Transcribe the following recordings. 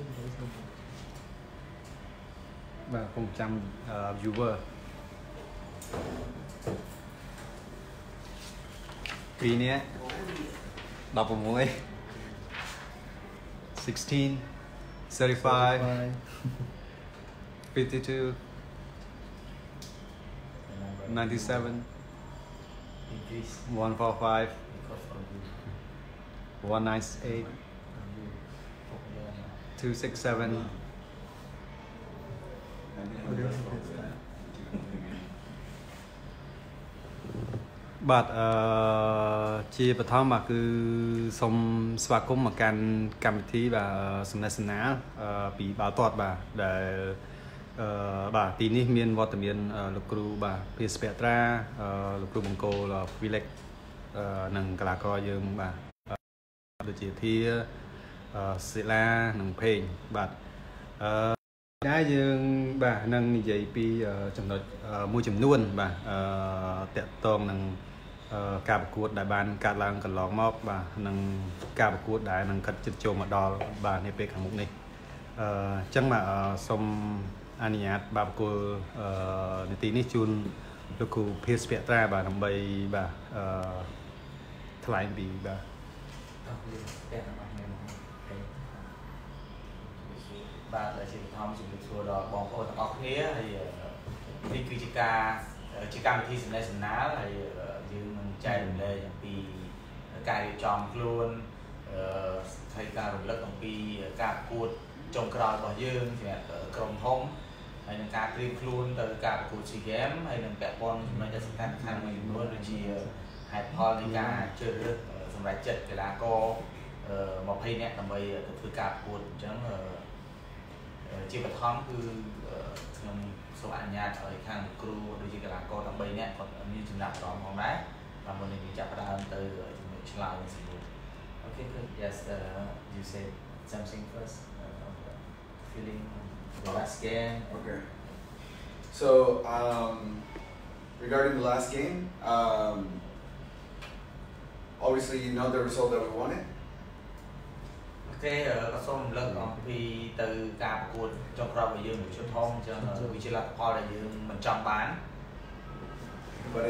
bà không trăm viewerปีนี้đọc một mũi 16 35 52 97 145 198 267 បាទជាបឋមបាទគឺសូមស្វាគមន៍មកកាន់កម្មវិធីបាទសំណេះសំណាលពីបាល់ទាត់បាទដែលបាទទីនេះមានវត្តមានលោកគ្រូបាទភាសពត្រាលោកគ្រូបង្គោលវិលេកនិងកីឡាករយើងបាទដូចជាធាសិលានិងភេងបាទតែយើងបាទនឹងនិយាយពីចំណុចមួយចំនួនបាទតកតងនឹងការប្រកួតដែលបានកាត់ឡើងកន្លងមកបាទនិងការប្រកួតដែលនឹងកាត់ចិត្តចូលមកដល់បាទនាពេលខាងមុខនេះអញ្ចឹងបាទសូមអនុញ្ញាតបាទប្រគល់នាទីនេះជូនលោកគ្រូភាសពត្រាបាទដើម្បីបាទថ្លែងពីបាទបាទដែលជាបឋមជំរាបសួរដល់បងប្អូនទាំងអស់គ្នាហើយនេះគឺជាកម្មវិធីសំណេះសំណាលហើយយើងនឹងចែករំលែកអំពីការរៀបចំខ្លួនហើយការរំលឹកអំពីការប្រកួតចុងក្រោយរបស់យើងសម្រាប់ក្រុមធំហើយនឹងការត្រៀមខ្លួនទៅការប្រកួត SEA Games ហើយនឹងពាក់ព័ន្ធចំណុចដែលសំខាន់មួយចំនួនដូចជាហេតុផលនៃការជ្រើសរើសសម្រាប់ចិត្តកីឡាករ20នាក់ដើម្បីទៅធ្វើការប្រកួតអញ្ចឹងជាបឋមគឺខ្ញុំសូមអនុញ្ញាតឲ្យខាងគ្រូដូចជាកីឡាករទាំង3នាក់គាត់មានចំណាប់អារម្មណ៍ផងដែរតាមមុននឹងចាប់ផ្ដើមទៅជំនួយឆ្លើយនឹងសំណួរ Okay good yes you say something first feeling the last game okay so regarding the last game obviously you know the result that we wanted Okay ក៏សូមរំលឹកអំពីទៅការប្រកួតចុងក្រោយរបស់យើងមួយชุดធំអញ្ចឹងវាជាលទ្ធផលដែលយើងមិនចង់បាន but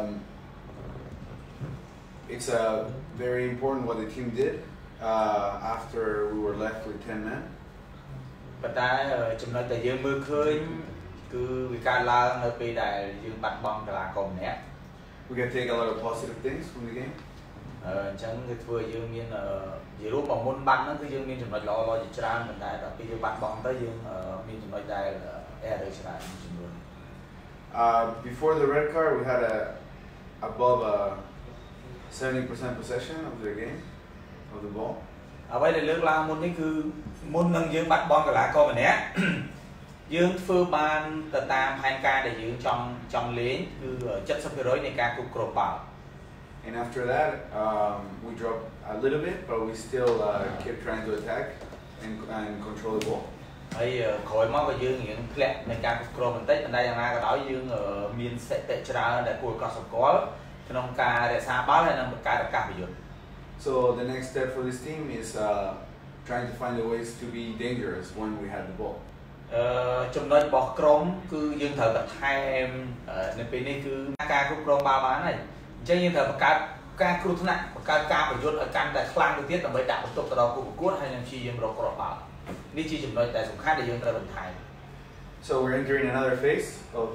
it's very important what the team did after we were left with 10 men ប៉ុន្តែចំណុចដែលយើងមើលឃើញគឺវាកើតឡើងនៅពេលដែលយើងបាត់បង់កីឡាករម្នាក់ we can take a lot of positive things from the game អញ្ចឹងគឺធ្វើឲ្យយើងមានជារូបមុនបាត់ហ្នឹងគឺយើងមានចំណុចល្អៗជាច្រើនប៉ុន្តែដល់ពេលយើងបាត់បង់ទៅយើងមានចំណុចដែលerror ច្រើនចំនួន before the red card we had above 70% possession of the game of the ball អ្វីដែលលើកឡើងមុននេះគឺមុននឹងយើងបាត់បង់កីឡាករម្នាក់យើងធ្វើបានទៅតាមផែនការដែលយើងចង់លេងគឺ 70% នៃការគ្រប់គ្រងបាល់ And after that, we dropped a little bit, but we still kept trying to attack and control the ball. ហើយក្រោយមកក៏យើងរៀងធ្លាក់ในការគ្រប់គ្រងបន្តិចប៉ុន្តែយ៉ាងណាក៏ដោយយើងមានសតិច្រើនដែលគួរឲ្យកត់សម្គាល់ក្នុងការរក្សាបាល់ហើយនិងបង្កើតឱកាសប្រយុទ្ធ So the next step for this team is trying to find the ways to be dangerous when we had the ball. ចំណុចរបស់ក្រុមគឺយើងត្រូវបន្ថែមនៅពេលនេះគឺការគ្រប់គ្រងបាល់បានហើយអញ្ចឹងយើងត្រូវបង្កើតការគ្រោះថ្នាក់បង្កើតការប្រយុទ្ធឲ្យកាន់តែខ្លាំងទៅទៀតដើម្បីដាក់បន្ទុកទៅដល់គូប្រកួតហើយនឹងព្យាយាមរកគ្រាប់បាល់នេះជាចំណុចដែលសំខាន់ដែលយើងត្រូវបន្ថែម So we're entering another phase of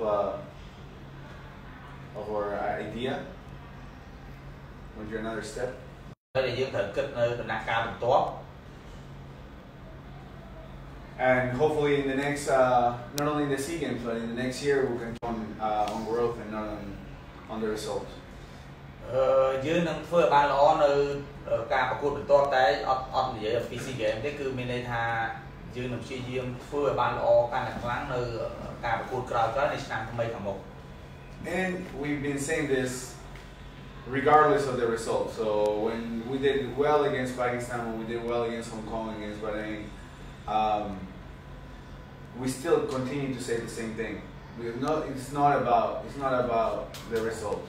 our idea. We're another step. ដែលយើងត្រូវគិតនៅដំណាក់កាលបន្ទាប់ And hopefully in the next not only in the SEA Games but in the next year we can on growth and not on the results. យើងនឹងធ្វើឲ្យបានល្អនៅការប្រកួតបន្ទាប់តែអត់និយាយអំពី SEA Games ទេគឺមានន័យថាយើងនឹងព្យាយាមធ្វើឲ្យបានល្អកាន់តែខ្លាំងនៅការប្រកួតក្រោយៗនៃឆ្នាំថ្មីខាងមុខ And we've been saying this regardless of the result. So when we did well against Pakistan, when we did well against Hong Kong, against Bahrain, we still continue to say the same thing. It's not about the result.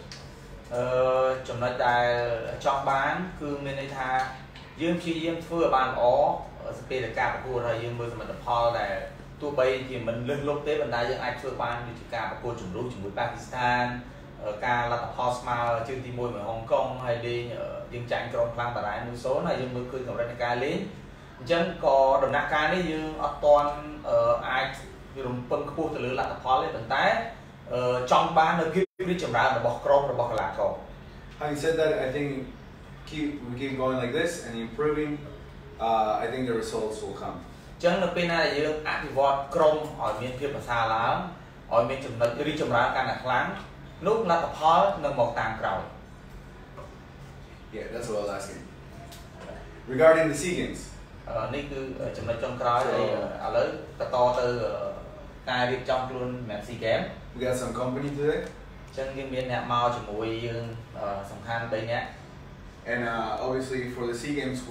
ចំណុចដែលចង់បានគឺមានន័យថាយើងព្យាយាមធ្វើឲ្យបានល្អสเปรย์การประกวดเรายังมือสมัติพอแต่ตัวใบที่มันเลื่อนลบเต้บรรดายังไอ้ช่วยบ้านอยู่ที่การประกวดจุดรู้จุดมุ้ยปากีสถานการรัฐพอสมาชื่อที่มวยเหมือนฮ่องกงhay điยังจังกรองพลังแต่ละมือโซ่nàyยังมือคืนกับรัฐการลิ้นจังก็ดำนักการนี่ยังอัตอนไอ้รวมเปิ้ลขบวนหรือรัฐพอเลยตั้งแต่จอมบ้านเราพิจารณาระบบกรมระบบกลาโหม Having said that, I think we keep going like this and improving. I think the results will come. จังเราเป็นอะไรยังอธิวัตกรมอ่อยมีเพียบภาษาแล้วอ่อยมีจำนวนรีจำนวนการครั้งนุกรัฐพอหนึ่งบอกตามเรา Yeah, that's what I was asking. Regarding the SEA Games. นี่คือจำนวนจงกรอยอะไรกระต่อtừการเรียบจำกลุ่นแมตช์ซีเกม We got some company today. จังยังมีแนวมาจมูกยังสำคัญไปเนี้ย And obviously for the SEA Games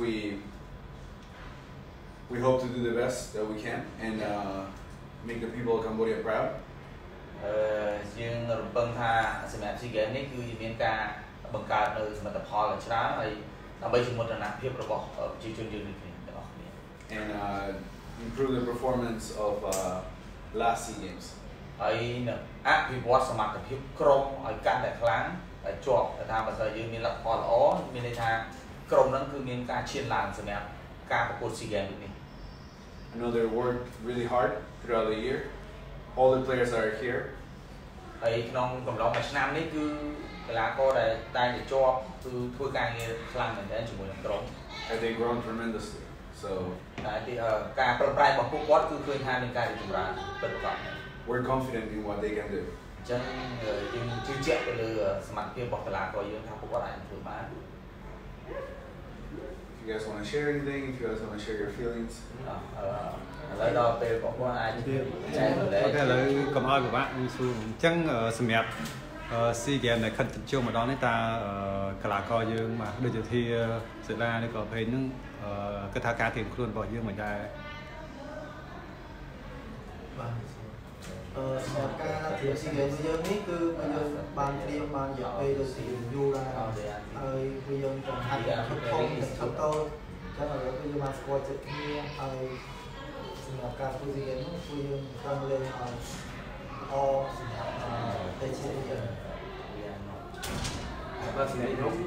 we hope to do the best that we can and make the people of Cambodia proud. ยังรวมเปิ้ลท่าสมัยซีเกมนี่คือยังมีการบังการในสมัยตะพอหลังช้าไอ้ทำให้ชุมชนนั้นเพียบระบบจีจุนยืนนี่ตลอดนี่ And improve the performance of last SEA Games. ไอ้เนี่ยอภิวัตสมัครกับพิบกรมไอ้การแต่ครั้งไอ้จวบแต่ทางภาษายืนมีหลักพออ๋อมีในทางกรมนั้นคือมีการเชียนลานสมัยการประกวดซีเกมนี่ I know they worked really hard throughout the year. All the players are here. ไอ้น้องกำลังมาชนะนี่คือเวลาก็ได้ได้ในจวบคือทั่วการเงินครั้งเหมือนกันจมูกกรม And they grown tremendously. So แต่ที่การปรับปรุงของพวกวัดคือทางในการจุฬาเป็นก่อน we're confident in what they can do. จังยังชื่อเจ้าไปเลยสมัครเพียงบอกตลาดก็ยังทำพวกวัดอะไรถือมา If you guys want to share anything, if you guys want to share your feelings. แล้วเราไปบอกว่าอะไรใช่เลย Ok, lời cảm ơn của bạn chẳng xem đẹp SEA Games này khẩn trương mà đó nên ta cả là coi dương mà đưa cho thi sự ra để có thấy những cái thao cá tiền luôn vào dương mình ra สำหรับการเทียบซีเกมส์យើងនេះគឺយើងបានត្រៀមបានយកពេលទៅទីយូរដែរហើយគឺយើងចំហាត់ឈុតធំឈុតតូចចឹងឥឡូវគឺយើងបានស្គាល់ចិត្តគ្នាហើយសម្រាប់ការធ្វើស៊ីเกมនោះគឺយើងប្រឹងលេងឲ្យល្អសម្រាប់តែជាយើង và thì này lúc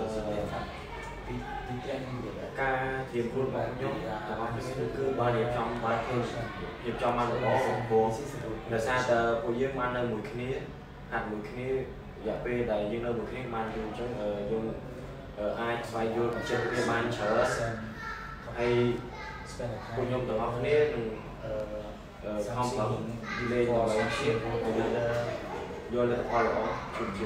ca thiền luôn bạn nhung cứ bao nhiêu trong ba thêm nhiều trong ăn có của là sao tờ của dương ăn ở mũi kia hạt mũi kia dạ p đại dương ở mũi kia man dùng trong dùng ai vài dùng trên cái man chở hay của nhung từ học kia không có đi lên rồi chiếc vô lên qua lỗ chụp chụp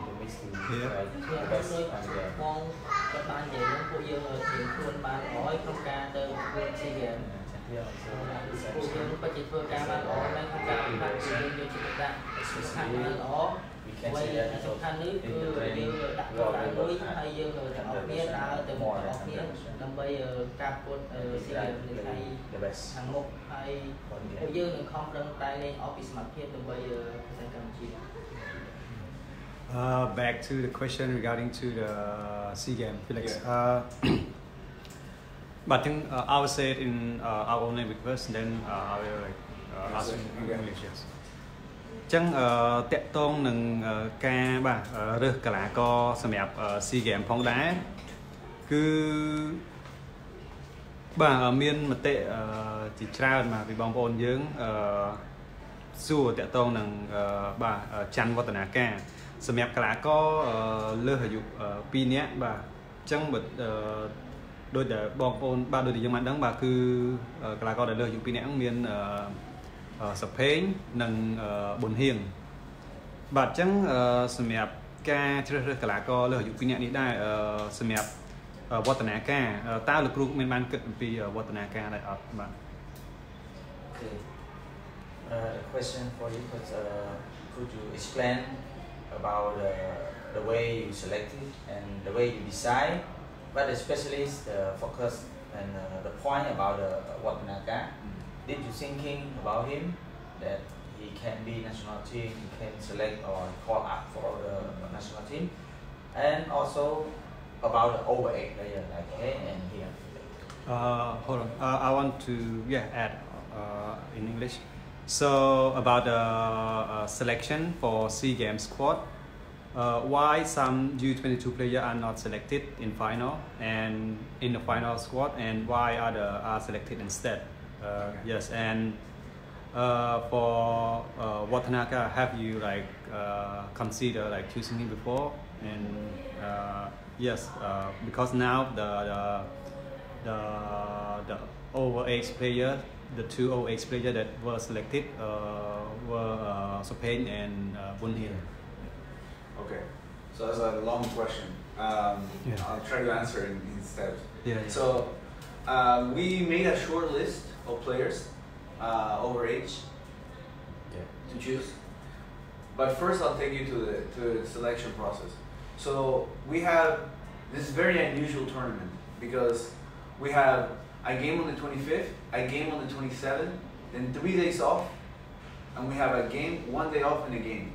បងគាត់បាននិយាយនឹងពួកយើងជាខ្លួនបានល្អក្នុងការទៅធ្វើស៊ីហ្គេមពួកយើងពិតជាធ្វើការបានល្អនៅក្នុងការប្រកួតយើងយកចិត្តទុកដាក់ស្ថានភាពល្អហើយសំខាន់នេះគឺយើងដាក់ការលុយហើយយើងទាំងអស់គ្នាដើរទៅមកទាំងអស់គ្នាដើម្បីការប្រកួតស៊ីហ្គេមនៅថ្ងៃខាងមុខហើយពួកយើងនឹងខំប្រឹងតែលេងអស់ពីសមត្ថភាពដើម្បីប្រទេសកម្ពុជា Back to the question regarding to the SEA Games, Felix. Yeah. But I think I will say it in our own language first, then I will ask in English. Yes. ចឹងតកតងនឹងការបាទរើសកីឡាករសម្រាប់ SEA Games ផងដែរគឺបាទមានមតិជាច្រើនមកពីបងប្អូនយើងសួរតកតងនឹងបាទច័ន្ទវឌ្ឍនាការសម្រាប់កីឡាករលើសអាយុ2នាក់បាទអញ្ចឹងបើដូចតែបងប្អូនបាទដូចតែយើងបានដឹងបាទគឺកីឡាករដែលលើសអាយុ2នាក់ហ្នឹងមានសុភេងនិងប៊ុនហៀងបាទអញ្ចឹងសម្រាប់ការជ្រើសរើសកីឡាករលើសអាយុ2នាក់នេះដែរសម្រាប់វឌ្ឍនាការតើលោកគ្រូមានបានគិតអំពីវឌ្ឍនាការដែរអត់បាទ Okay. Question for you, but could you explain about the way you selected and the way you decide, but especially the focus and the point about Watanaka. Did you thinking about him that he can be national team, he can select or call up for the national team, and also about the overage player like A and here. Hold on. I want to add in English. So about the selection for SEA Games squad, why some U22 players are not selected in final and in the final squad, and why other are selected instead? Yes, and for Watanaka, have you like considered like choosing him before? And yes, because now the overage player, the two overage players that were selected were Sopen and Bunhin. Okay, so that's a long question. I'll try to answer in steps. So we made a short list of players overage to choose. But first I'll take you to the selection process. So we have this very unusual tournament because we have a game on the 25th, a game on the 27th, then 3 days off, and we have a game, 1 day off and a game.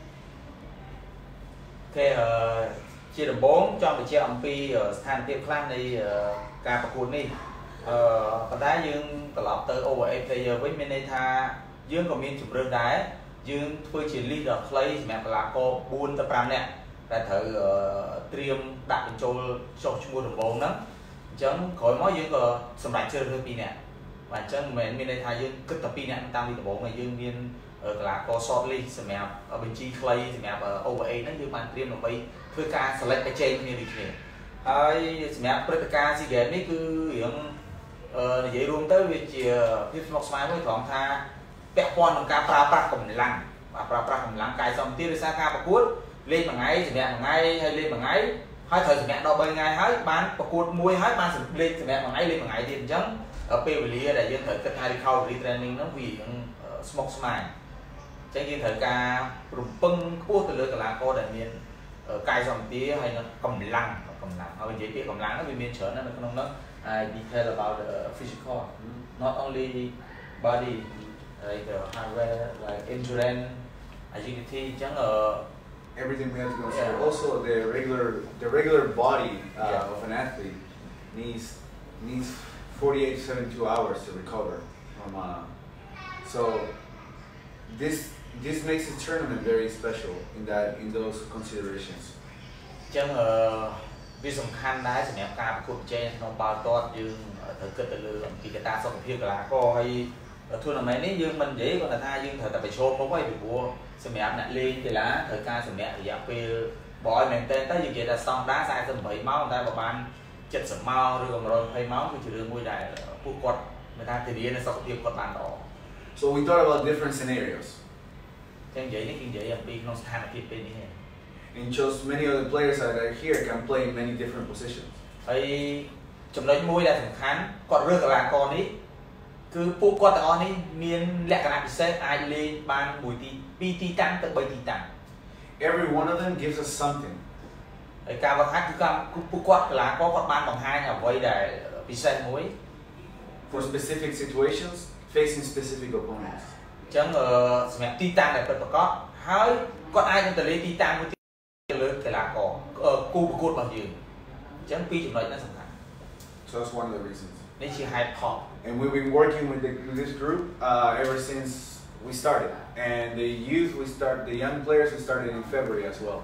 ជាដំបូងចង់បញ្ជាក់អំពីស្ថានភាពខ្លះនៃការប្រកួតនេះប៉ុន្តែយើងត្រឡប់ទៅ overage player វិញមានន័យថាយើងក៏មានជម្រើសដែរយើងធ្វើជា list ដ៏ខ្លីសម្រាប់កីឡាករ4ទៅ5នាក់តែត្រូវត្រៀមដាក់បញ្ចូលចុះឈ្មោះដំបូងហ្នឹងអញ្ចឹងក្រោយមកយើងក៏សម្រេចជ្រើសរើស2នាក់បាទអញ្ចឹងមិនមែនមានន័យថាយើងគិតតែ2នាក់តាមពីដំបូងហើយយើងមានកីឡាករ short list សម្រាប់បញ្ជីខ្លីសម្រាប់ overage ហ្នឹងយើងបានត្រៀមដើម្បីធ្វើការ select បញ្ចេញគ្នាដូចគ្នាហើយសម្រាប់ព្រឹត្តិការណ៍ SEA Games នេះគឺរឿងនិយាយរួមទៅវាជាភាពស្មុគស្មាញមួយត្រង់ថាពាក់ព័ន្ធនឹងការប្រើប្រាស់កម្លាំងបាទប្រើប្រាស់កម្លាំងកាយសម្បទាដោយសារការប្រកួតលេងមួយថ្ងៃសម្រាប់មួយថ្ងៃហើយលេងមួយថ្ងៃហើយត្រូវសម្រាប់ដល់3ថ្ងៃហើយបានប្រកួតមួយហើយបានលេងសម្រាប់មួយថ្ងៃលេងមួយថ្ងៃទៀតអញ្ចឹងពេលវេលាដែលយើងត្រូវគិតថា recovery training ហ្នឹងវាស្មុគស្មាញអញ្ចឹងយើងត្រូវការរំពឹងខ្ពស់ទៅលើកីឡាករដែលមានកាយសម្បទាហើយនឹងកម្លាំងហើយនិយាយពីកម្លាំងហ្នឹងវាមានច្រើនណាស់នៅក្នុងនោះ detail about the physical not only body like hardware like endurance agility អញ្ចឹង everything we have to consider. Also, the regular body of an athlete needs 48 to 72 hours to recover from. So this makes the tournament very special in those considerations. អញ្ចឹងវាសំខាន់ដែរសម្រាប់ការប្រកួតប្រជែងក្នុងបាល់ទាត់យើងត្រូវគិតទៅលើអំពីកត្តាសុខភាពកីឡាករហើយ tournament នេះយើងមិននិយាយគាត់ថាយើងត្រូវតែប្រឈមមុខហើយពីព្រោះសម្រាប់អ្នកលេងកីឡាត្រូវការសម្រាប់រយៈពេលបើឲ្យមែនតើយើងនិយាយថាស្តង់ដា48ម៉ោងតែបើបាន70ម៉ោងឬក៏120ម៉ោងគឺជារឿងមួយដែលពួកគាត់មានការធានានៅសុខភាពគាត់បានល្អ So we thought about different scenarios. ចឹងនិយាយនេះគឺនិយាយអំពីក្នុងស្ថានភាពពេលនេះ And chose many of the players that are here can play in many different positions. ហើយចំណុចមួយដែលសំខាន់គាត់រើសកីឡាករនេះគឺពួកគាត់ទាំងអស់នេះមានលក្ខណៈពិសេសអាចលេងបានមួយទី2ទីតាំងទៅ3ទីតាំង Every one of them gives us something. ហើយការបង្ហាញគឺពួកគាត់កីឡាករគាត់បានបង្ហាញអ្វីដែលពិសេសមួយ for specific situations facing specific opponents. អញ្ចឹងសម្រាប់ទីតាំងដែលពិតប្រាកដហើយគាត់អាចនឹងទៅលេងទីតាំងមួយទៀតលើកីឡាករគូប្រកួតរបស់យើងអញ្ចឹងពីរចំណុចហ្នឹងសំខាន់ So that's one of the reasons. នេះជាហេតុផល And we've been working with this group ever since we started. And the young players we started in February as well.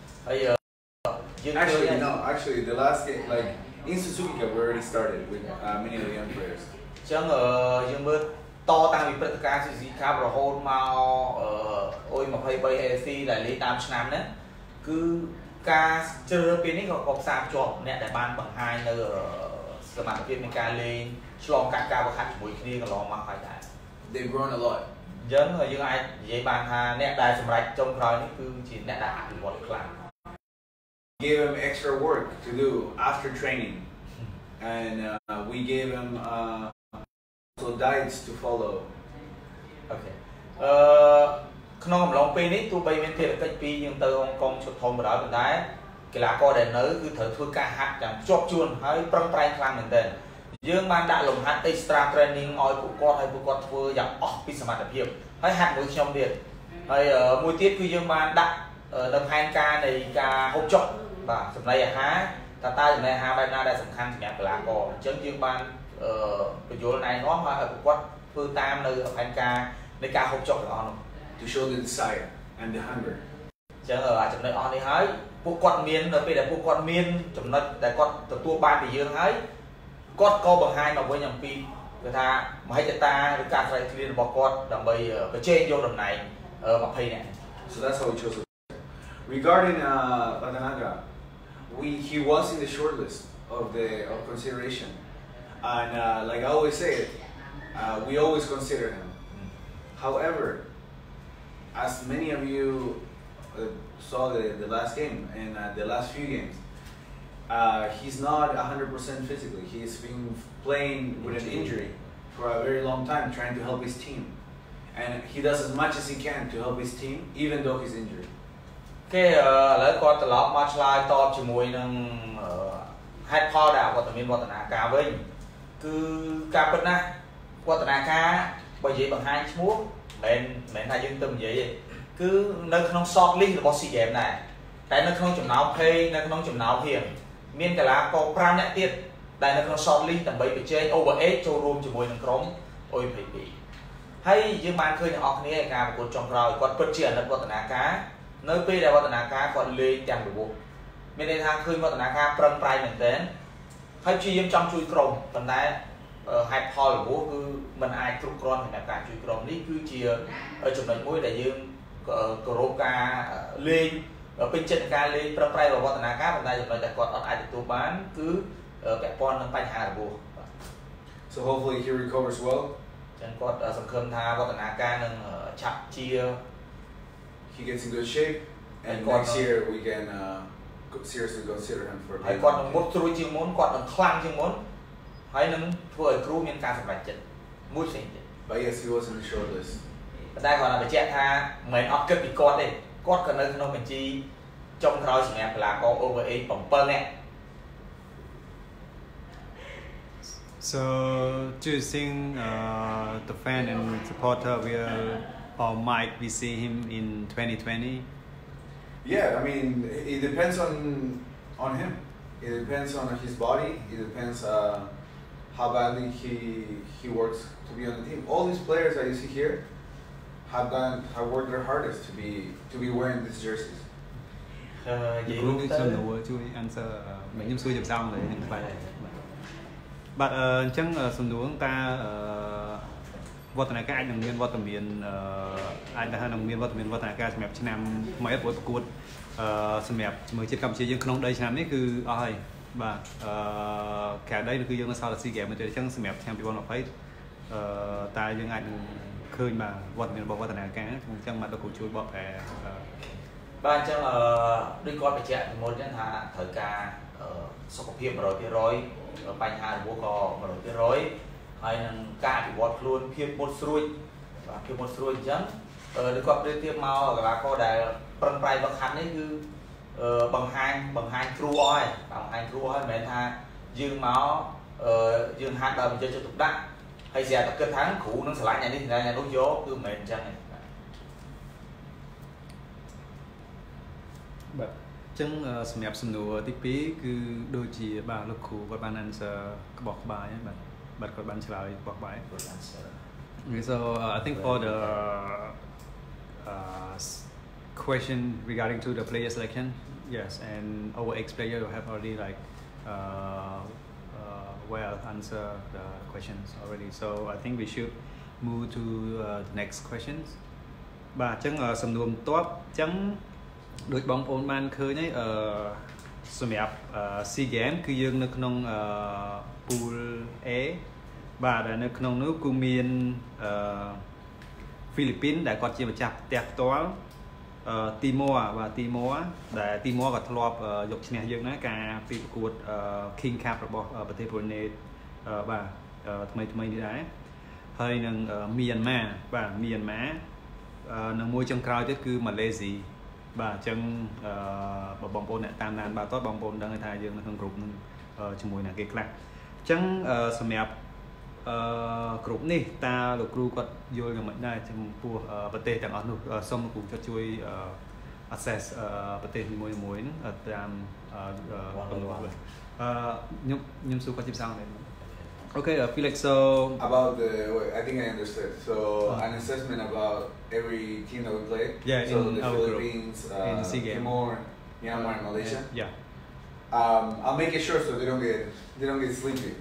Actually, the last game, like in Suzuki Cup, we already started with many of the young players. អញ្ចឹងយើងមើលតតាំងពីព្រឹត្តិការណ៍ Suzuki Cup រហូតមកអុយ 23 AFC ដែលលេងតាមឆ្នាំហ្នឹងគឺការជ្រើសរើសពេលនេះក៏ផ្សារភ្ជាប់អ្នកដែលបានបង្ហាញនៅសមត្ថភាពនៃការលេងឆ្លងកាត់ការវឹកហាត់ជាមួយគ្នាកន្លងមកហើយដែរ They've grown a lot. អញ្ចឹងយើងអាចនិយាយបានថាអ្នកដែលសម្រេចចុងក្រោយនេះគឺជាអ្នកដែលអភិវឌ្ឍខ្លាំង Gave them extra work to do after training, and we gave them also diets to follow. Okay. ក្នុងអំឡុងពេលនេះទោះបីមានភារកិច្ចពីយើងទៅហុងកុងឈុតធំបណ្ដោយប៉ុន្តែកីឡាករដែលនៅគឺត្រូវធ្វើការហាត់យ៉ាងជាប់ជួនហើយប្រឹងប្រែងខ្លាំងមែនទែនយើងបានដាក់លំហាត់ extra training ឲ្យពួកគាត់ហើយពួកគាត់ធ្វើយ៉ាងអស់ពីសមត្ថភាពហើយហាត់មួយខ្ញុំទៀតហើយមួយទៀតគឺយើងបានដាក់នៅផែនការនៃការហូបចុកបាទចំណីអាហារ ta này hai bên na đây sầm khăn thì là có chứ dương ban cái chỗ này nó mà quát phương tam nơi anh ca nơi ca không chọn on to show the desire and the hunger chứ ở trong nơi on đi háiพวกគាត់មាននៅពេលដែលពួកគាត់មានចំណុចដែលគាត់ទទួលបានពីយើងហើយគាត់ក៏បង្ហាញមកវិញអំពីគឺថាមហិច្ឆតាឬការស្រែកឃ្លានរបស់គាត់ដើម្បីបញ្ចេញយកតំណែង20នាក់ So that's how we chose it. Regarding Batanaga, he was in the short list of consideration, and like I always say it, we always consider him. However, as many of you saw the last game and the last few games, he's not 100% physically. He's been playing with an injury for a very long time, trying to help his team, and he does as much as he can to help his team, even though he's injured. គេឥឡូវគាត់ត្រឡប់មកឆ្លើយតបជាមួយនឹងហេតុផលដែលគាត់មានវឌ្ឍនាការវិញគឺការពិតណាស់វឌ្ឍនាការបើនិយាយបង្ហាញឈ្មោះមិនថាយើងទៅនិយាយទេគឺនៅក្នុង short list របស់ SEA Games ដែរតែនៅក្នុងចំណោម pay នៅក្នុងចំណោមហៀងមានកីឡាករ5នាក់ទៀតដែលនៅក្នុង short list ដើម្បីបញ្ចេញ over 8ចូលរួមជាមួយនឹងក្រុម O22 ហើយយើងបានឃើញអ្នកនរគ្នាឯការប្រកួតចុងក្រោយគាត់ពិតជាអាណិតវឌ្ឍនាការនៅពេលដែលវឌ្ឍនាការគាត់លេងទាំងរបួសមានន័យថាឃើញវឌ្ឍនាការប្រឹងប្រែងមែនទែនហើយព្យាយាមចង់ជួយក្រុមប៉ុន្តែហេតុផលរបួសគឺมันអាចគ្រប់គ្រាន់សម្រាប់ការជួយក្រុមនេះគឺជាចំណុចមួយដែលយើងគោរពការលេងពេញចិត្តការលេងប្រឹងប្រែងរបស់វឌ្ឍនាការប៉ុន្តែចំណុចដែលគាត់អត់អាចទទួលបានគឺពាក់ព័ន្ធនឹងបញ្ហារបួស So hopefully he recovers well. ចឹងគាត់សង្ឃឹមថាវឌ្ឍនាការនឹងឆាប់ជា he gets in good shape, and next year we can seriously consider him for. ហើយគាត់នឹងមុតត្រួយជាងមុនគាត់នឹងខ្លាំងជាងមុនហើយនឹងធ្វើឲ្យគ្រូមានការសម្រេចចិត្តមួយផ្សេងទៀត But yes, he was in the short list. ប៉ុន្តែគាត់បញ្ជាក់ថាមិនអត់គិតពីគាត់ទេគាត់ក៏នៅក្នុងបញ្ជីចុងក្រោយសម្រាប់កីឡាករ over 8 7នាក់ So do you think the fan and supporter will or might we see him in 2020? Yeah, I mean, it depends on him. It depends on his body. It depends how badly he works to be on the team. All these players that you see here have worked their hardest to be wearing these jerseys. But អញ្ចឹងសំណួរតាវឌ្ឍនាការអាចនឹងមានវត្តមានអាចថានឹងមានវត្តមានវឌ្ឍនាការសម្រាប់ឆ្នាំថ្មីប្រកួតសម្រាប់ជាមួយជាតិកម្ពុជាយើងក្នុងដីឆ្នាំនេះគឺអស់ហើយបាទក្រៅដីគឺយើងនៅសល់តែ SEA Games ទេអញ្ចឹងសម្រាប់ឆ្នាំ2020តែយើងអាចនឹងឃើញបាទវត្តមានរបស់វឌ្ឍនាការអញ្ចឹងបាទលោកគ្រូជួយបកប្រែបាទអញ្ចឹងដូចគាត់បញ្ជាក់ពីមុនចឹងថាត្រូវការសុខភាព 100% បញ្ហារបួសក៏ 100% ហើយនឹងការអភិវឌ្ឍខ្លួនភាពមុតស្រួចបាទភាពមុតស្រួចអញ្ចឹងដូចគាត់ប្រៀបធៀបមកកីឡាករដែលប្រឹងប្រែងវឹកហាត់នេះគឺបង្ហាញគ្រូអស់ហើយបង្ហាញគ្រូអស់ហើយមិនមែនថាយើងមកយើងហាត់ដល់បញ្ចេញចិត្តទុកដាក់ហើយស្រាប់តែគិតថាគ្រូនឹងឆ្លាញ់យ៉ាងនេះឆ្លាញ់យ៉ាងនោះយកគឺមិនមែនអញ្ចឹងទេបាទ ចឹងសម្រាប់សំណួរទី2គឺដូចជាបាទលោកគ្រូគាត់បាន answer ក្បោះក្បាយបាទគាត់បានឆ្លើយក្បោះក្បាយ So I think for the question regarding to the player selection, yes, and our ex-player have already like well answer the questions already. So I think we should move to the next questions. បាទចឹងសំណួរបន្ទាប់ចឹងដូចបងប្អូនបានឃើញហើយសម្រាប់ SEA Games គឺយើងនៅក្នុង pool A បាទនៅក្នុងនោះគឺមានហ្វីលីពីនដែលគាត់ជាម្ចាស់ផ្ទះផ្ទាល់ទីម៉ូបាទទីម៉ូដែលទីម៉ូក៏ធ្លាប់យកឈ្នះយើងដែរការពីប្រកួត King Cup របស់ប្រទេស Brunei បាទថ្មីនេះដែរហើយនឹងមីយ៉ាន់ម៉ាបាទមីយ៉ាន់ម៉ានឹងមួយចុងក្រោយទៀតគឺម៉ាឡេស៊ីបាទអញ្ចឹងបងប្អូនអ្នកតាមដានបាទតោះបងប្អូនដឹងថាយើងនៅក្នុងក្រុមនឹងជាមួយអ្នកគេខ្លះអញ្ចឹងសម្រាប់ក្រុមនេះតើលោកគ្រូគាត់យល់យ៉ាងម៉េចដែរចំពោះប្រទេសទាំងអស់នោះសូមលោកគ្រូជួយ access ប្រទេសមួយៗហ្នឹងតាមខ្ញុំសួរគាត់ជាភាសាអង់គ្លេស Okay, Felix, so about I think I understood. So an assessment about every team that we play. Yeah, so in the our Philippines, Timor, Myanmar, and Malaysia. Yeah. I'll make it short so they don't get sleepy.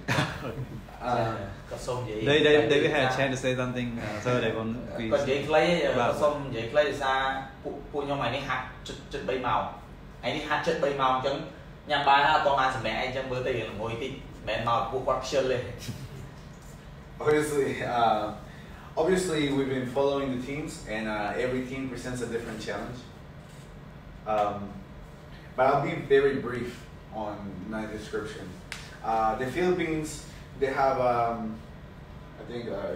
They will have a chance to say something, so they won't be. Còn vậy play, xong vậy play xa, phụ nhau mày đi hạt chật bay màu, anh đi hạt chật bay màu chẳng nhằm bài ha, to mà mẹ anh chẳng bữa tiền là ngồi tí mẹ màu phụ quạt sơn lên. Obviously, we've been following the teams, and every team presents a different challenge. But I'll be very brief on my description. The Philippines, they have, I think, I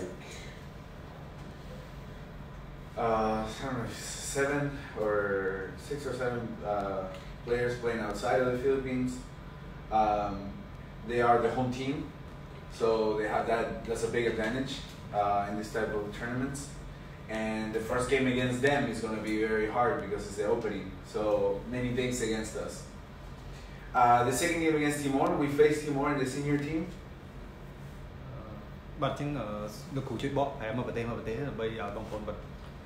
don't know, 6 or 7 players playing outside of the Philippines. They are the home team, so they have that's a big advantage in this type of tournaments. And the first game against them is going to be very hard because it's the opening, so many things against us. The second game against Timor, we faced Timor in the senior team. But I think the coach bought him up a day, by Bangkok.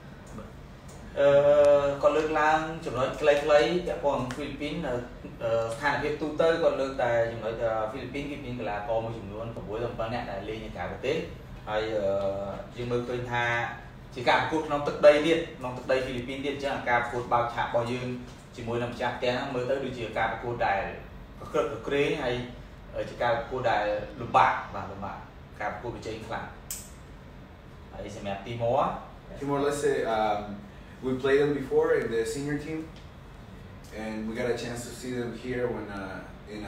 Còn lượt lang chúng nói clay còn Philippines thằng việc tu tới còn lượt tại chúng nói Philippines là có một chúng luôn có buổi tầm ban nè đại lên như cả một tết hay riêng mới khơi tha chỉ cả cuộc nó tức đây Philippines điện chứ là cả cuộc bao chạm bao nhiêu chỉ mỗi năm chạm té mới tới được chỉ cả cuộc đài cực kê hay chỉ cả cuộc đài lùm bạc cả cuộc bị chơi khăn ấy sẽ mẹ Timor, let's say we played them before in the senior team, and we got a chance to see them here when in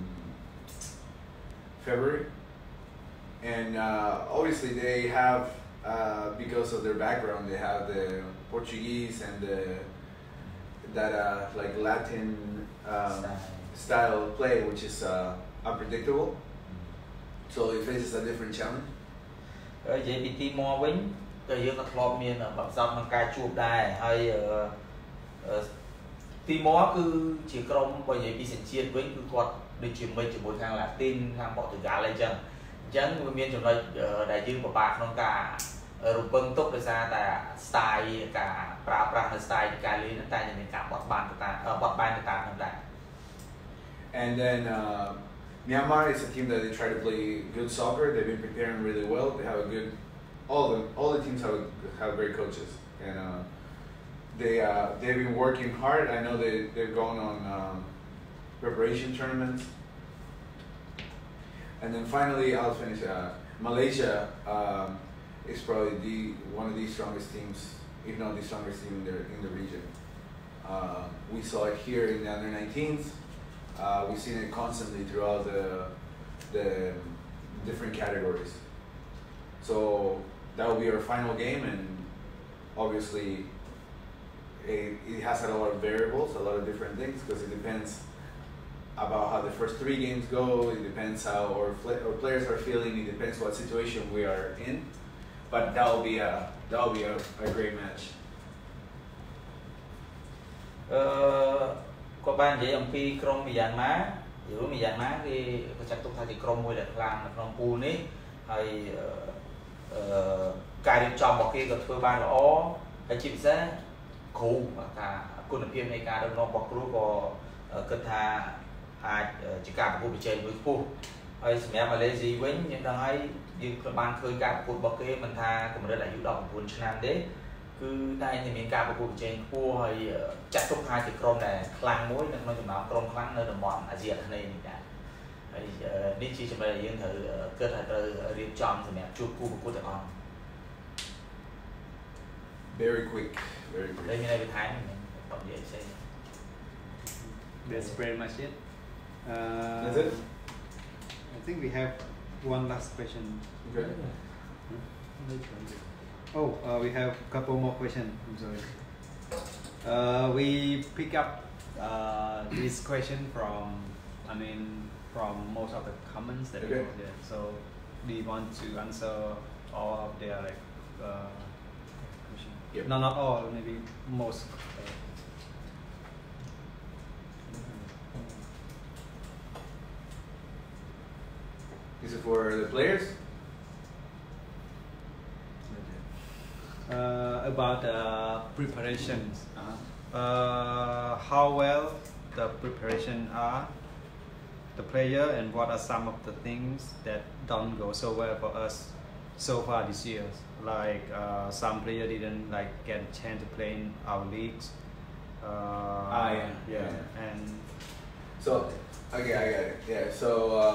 February. And obviously they have, because of their background, they have the Portuguese and that like Latin style of play, which is unpredictable. So it faces a different challenge. Vậy bị Timor Wing. Cái dương các lọp miền ở bậc dọc bằng cài chụp đài hay Timor cứ chỉ công bây giờ bị sản chiên với cứ quạt đi chuyển mấy chỉ buổi thang là tin thang bỏ từ gà lên chân người miền chúng nói đại dương của bạc nó cả rụp bưng tốt để ra là style cả pra style cả lý nó tại những cả bọt bàn của ta không đại. And then Myanmar is a team that they try to play good soccer. They've been preparing really well. They have a good all the teams have great coaches, and they've been working hard. I know they've gone on preparation tournaments, and then finally I'll finish. Malaysia is probably one of the strongest teams, if not the strongest team in the region. We saw it here in the under-19s. We've seen it constantly throughout the different categories. So that will be our final game, and obviously it has a lot of variables, a lot of different things, because it depends about how the first 3 games go. It depends how our players are feeling. It depends what situation we are in. But that will be a great match. Có ban vậy ông phi krom Myanmar, giữa Myanmar thì có chắc tục thay thì krom môi đặt làm là krom pool ní, hay cài điện tròn một kia có thưa ban là ó, hay chim sẽ khủ và cả quân đội phim này cả đồng nông bọc lúa có cất tha chỉ cả một cuộc bị chơi với pool, hay mẹ mà lấy gì với những thằng ấy như ban khơi cả một bọc kia mình tha cũng đây là chủ động buồn chăn đấy. Cứ đây thì miền Nam của cuộc chiến cua hay chặt top 2 thì krom này khăn muối nên nó chúng nó krom khăn nơi đồng bọn Asia này cả đi chỉ chúng ta yên thử cơ thể từ riêng tròn thì mẹ chua cua của tụi con. Very quick. Đây như này bên Thái mình còn dễ xem. That's very much it. That's it. I think we have one last question. Okay. We have a couple more questions. I'm sorry. We pick up this question from most of the comments that we got there. So we want to answer all of their questions. Yep. No, not all. Maybe most. Is it for the players? About preparations. How well the preparation are, the player, and what are some of the things that don't go so well for us so far this year? Like some player didn't like get a chance to play in our leagues. Yeah. And so okay, I got it. Yeah. So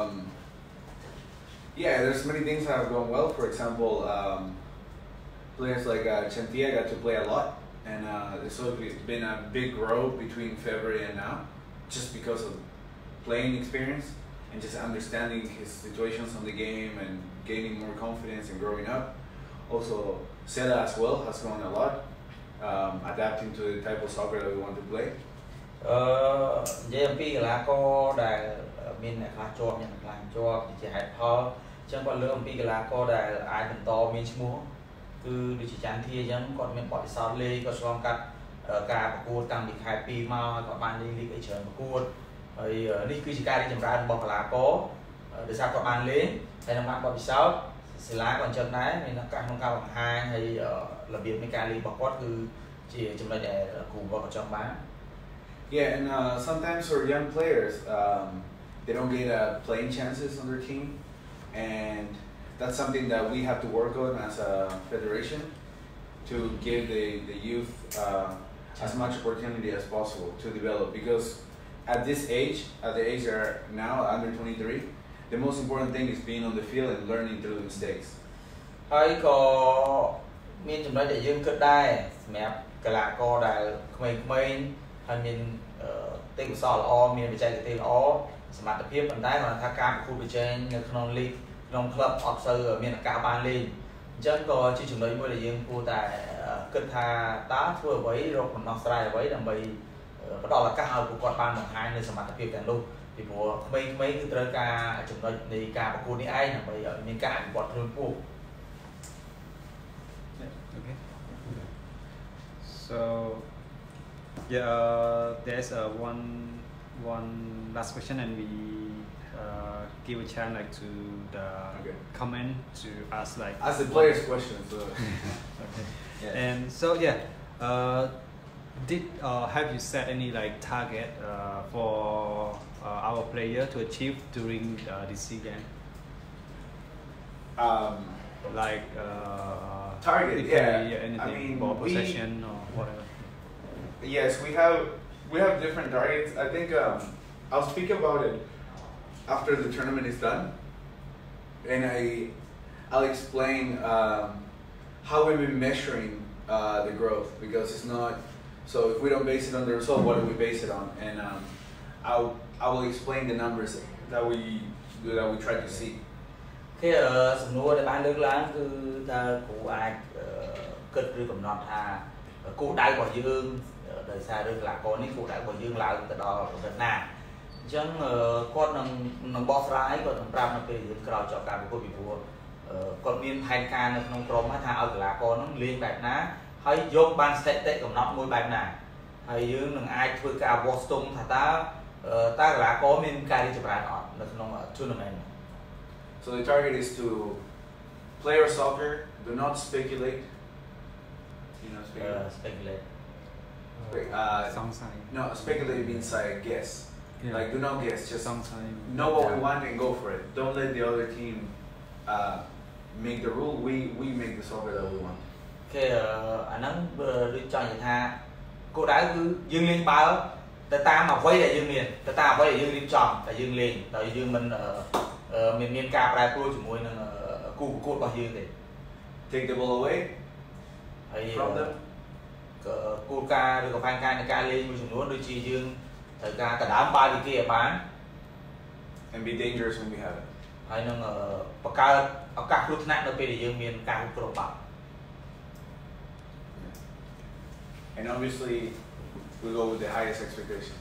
yeah, there's many things that have gone well. For example, players like Chantia got to play a lot, and so it's been a big growth between February and now, just because of playing experience and just understanding his situations on the game and gaining more confidence and growing up. Also, Seda as well has grown a lot, adapting to the type of soccer that we want to play. និយាយអំពីកីឡាករដែលមានអ្នកខ្លះជាប់អ្នកខ្លះជាប់ជាហេតុផលអញ្ចឹងគាត់លើកអំពីកីឡាករដែលអាចបន្តមានឈ្មោះគឺដូចជាច័ន្ទធាអញ្ចឹងគាត់មានបទពិសោធន៍លេងគាត់ឆ្លងកាត់ការប្រកួតតាំងពីខែ2មកហើយគាត់បានលេងលីកអីច្រើនប្រកួតហើយនេះគឺជាការរីកចម្រើនរបស់កីឡាករដោយសារគាត់បានលេងហើយនឹងបានបទពិសោធន៍សិលាក៏អញ្ចឹងដែរមានឱកាសក្នុងការបង្ហាញហើយរបៀបនៃការលេងរបស់គាត់គឺជាចំណុចដែលគ្រូគាត់ចង់បាន Yeah, and sometimes for young players, they don't get playing chances on their team, and that's something that we have to work on as a federation to give the youth as much opportunity as possible to develop. Because at this age, at the age they are now, under 23, the most important thing is being on the field and learning through the mistakes. ហើយក៏មានចំណុចដែលយើងគិតដែរសម្រាប់កីឡាករដែលក្មេងៗហើយមានទេពកោសល្យល្អមានបច្ចេកទេសល្អសមត្ថភាពប៉ុន្តែគាត់ថាការប្រកួតប្រជែងនៅក្នុងលីកក្នុងក្លឹបអត់សូវមានឱកាសបានលេងអញ្ចឹងក៏ជាចំណុចមួយដែលយើងគួរតែគិតថាតើធ្វើអ្វីរកដំណោះស្រាយអ្វីដើម្បីផ្ដល់ឱកាសឲ្យពួកគាត់បានបង្ហាញនូវសមត្ថភាពទាំងនោះពីព្រោះក្មេងៗគឺត្រូវការចំណុចនៃការប្រកួតនេះឯងដើម្បីឲ្យមានការអភិវឌ្ឍខ្លួនពួក Okay. So there's one last question, and we give a chance like to the comment to ask like ask the players questions. So. Okay. Yeah. And so did have you set any like target for our player to achieve during this season? Like target, anything, I mean, ball possession or whatever. Yes, we have different targets. I think I'll speak about it after the tournament is done, and I'll explain how we've been measuring the growth, because it's not. So if we don't base it on the result, what do we base it on? And I will explain the numbers that we try to see. គេសំណួរដែលបានលើកឡើងគឺតើគ្រូអាចគិតឬកំណត់ថាគោលដៅរបស់យើងដោយសាររឿងកីឡាករនេះគោលដៅរបស់យើងឡើងទៅដល់កម្រិតណាអញ្ចឹងគាត់នឹងបោះស្រាយគាត់នឹងប្រាប់នៅពេលយើងក្រោយចប់ការប្រកួតពីព្រោះគាត់មានផែនការនៅក្នុងក្រុមថាឲ្យកីឡាករនោះលេងបែបណាហើយយកបានស្ថិតិកំណត់មួយបែបណាហើយយើងនឹងអាចធ្វើការវាស់ស្ទង់ថាតើកីឡាករមានការរីកចម្រើនអត់នៅក្នុង tournament. So the target is to play our soccer, do not speculate. You know, speculate. No, speculate means like guess. Yeah. Like do not guess, just Sometimes know what we want and go for it. Don't let the other team make the rule. We make the soccer that we want. គេអាហ្នឹងដូចចង់និយាយថាគោលដៅគឺយើងលេងបាល់ទៅតាមអ្វីដែលយើងមានទៅតាមអ្វីដែលយើងរៀបចំតែយើងលេងដោយយើងមិនមានការប្រែប្រួលជាមួយនឹងគូប្រកួតរបស់យើងទេ Take the ball away ហើយគោលការណ៍ឬក៏ផែនការនៃការលេងមួយចំនួនដូចជាយើងត្រូវការដណ្ដើមបាល់ពីគេឲ្យបាន and be dangerous when we have it ហើយនឹងបង្កើតឱកាសគ្រោះថ្នាក់នៅពេលដែលយើងមានការគ្រប់គ្រងបាល់ And obviously we go with the highest expectation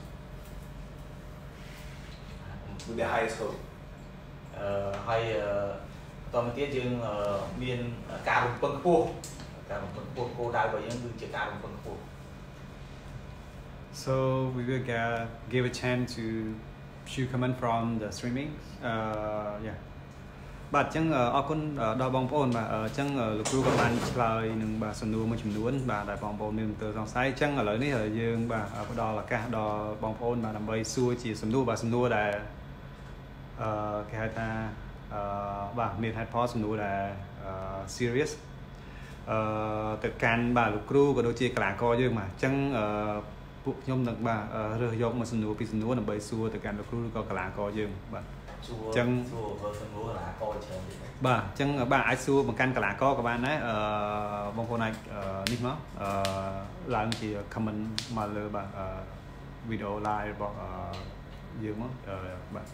with the highest hope ហើយតទៅទៀតយើងមានការរំពឹងខ្ពស់គោលដៅរបស់យើងគឺជាការរំពឹងខ្ពស់ So we will give a chance to few comment from the streaming. បាទអញ្ចឹងអរគុណដល់បងប្អូនបាទអញ្ចឹងលោកគ្រូក៏បានឆ្លើយនឹងបាទសំណួរមួយចំនួនបាទដែលបងប្អូនមានទៅសង្ស័យអញ្ចឹងឥឡូវនេះយើងបាទផ្ដល់ឱកាសដល់បងប្អូនបាទដើម្បីសួរជាសំណួរបាទសំណួរដែលគេហៅថាបាទមានហេតុផលសំណួរដែល serious ទៅកាន់បាទលោកគ្រូក៏ដូចជាកីឡាករយើងបាទអញ្ចឹងពួកខ្ញុំនឹងបាទរើសយកមកសំណួរពីសំណួរដើម្បីសួរទៅកាន់លោកគ្រូឬក៏កីឡាករយើងបាទអញ្ចឹងសួរសំណួរកីឡាករច្រើនបាទអញ្ចឹងបាទអាចសួរបង្កាន់កីឡាករក៏បានដែរបងប្អូនអាចនេះមកឡើងជា comment មកលើបាទវីដេអូ live របស់យើងមកបាទ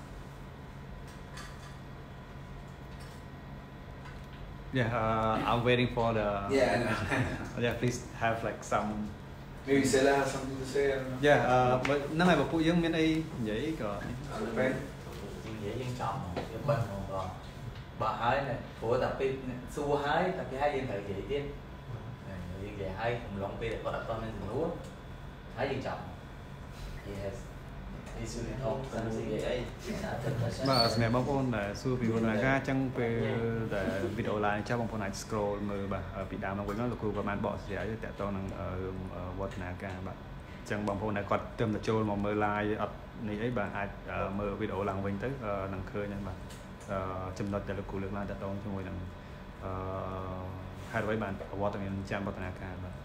Yeah, I'm waiting for the. Yeah, I know. Yeah, please have like some. Maybe Sela has something to say. I don't know. Yeah, but ហ្នឹងហើយបងពួកយើងមានអីនិយាយក៏និយាយយើងចំយើងបិទហ្មងបងបើហើយព្រោះតែពេលសួរហើយតែគេឲ្យយើងត្រូវនិយាយទៀតយើងនិយាយឲ្យកំឡុងពេលដែលគាត់អត់ទាន់មានសំណួរហើយយើងចំ Yes បាទសម្រាប់បងប្អូនដែលសួរពីវឌ្ឍនាការអញ្ចឹងពេលដែលវីដេអូ live ចប់បងប្អូនអាច scroll មើលបាទពីដើមមកវិញមកលោកគ្រូក៏បានបកស្រាយតាក់ទងនឹងរឿងវឌ្ឍនាការបាទអញ្ចឹងបងប្អូនដែលគាត់ទើបទៅចូលមកមើល live អត់នេះអីបាទអាចមើលវីដេអូឡើងវិញទៅនឹងឃើញហ្នឹងបាទចំណុចដែលលោកគ្រូលើកឡើងតាក់ទងជាមួយនឹងហេតុអ្វីបានវត្តមានចាំវឌ្ឍនាការបាទ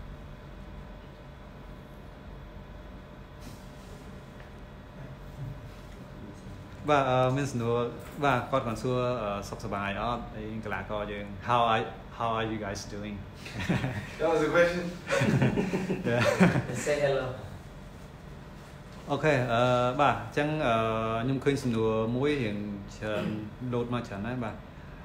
បាទមានសំណួរបាទគាត់cònសួរសុខសប្បាយអត់អីកីឡាករយើង how are you guys doing That was a question Yeah say hello អូខេបាទអញ្ចឹងខ្ញុំឃើញសំណួរមួយរៀងច្រើនលោតមកច្រើនដែរបាទ